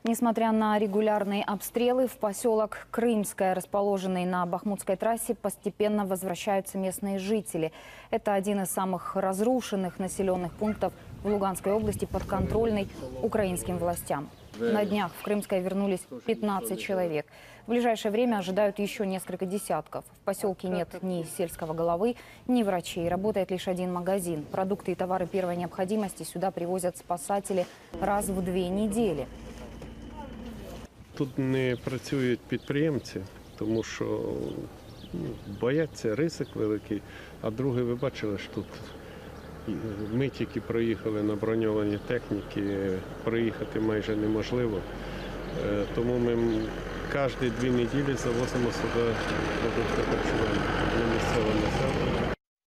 Несмотря на регулярные обстрелы, в поселок Крымское, расположенный на Бахмутской трассе, постепенно возвращаются местные жители. Это один из самых разрушенных населенных пунктов в Луганской области, подконтрольный украинским властям. На днях в Крымское вернулись 15 человек. В ближайшее время ожидают еще несколько десятков. В поселке нет ни сельского головы, ни врачей. Работает лишь один магазин. Продукты и товары первой необходимости сюда привозят спасатели раз в 2 недели. Тут не працюють підприємці, тому що бояться, ризик великий. А друге, ви бачили, що тут ми тільки проїхали на броньованій техніці, проїхати майже неможливо. Тому ми кожні 2 неділі завозимо сюди продукти харчування для місцевого населення.